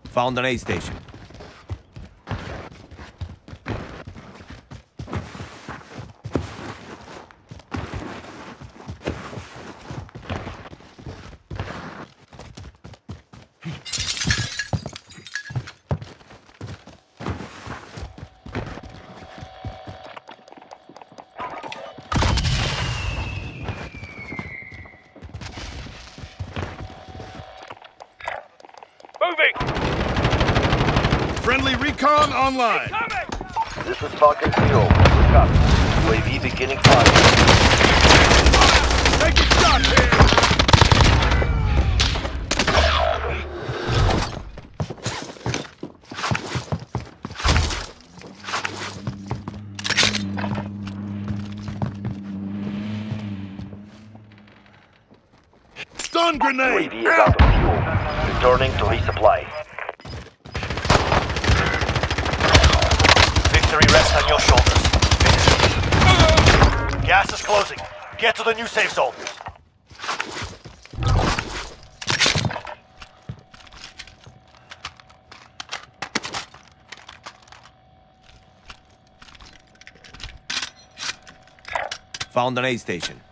Found an aid station. Moving! Friendly recon online. This is Falcon 0. Look up. UAV beginning fire. Take a shot here. Stun grenade. UAV is out of fuel. Returning to resupply. Victory rests on your shoulders. Gas is closing. Get to the new safe zone. Found an aid station.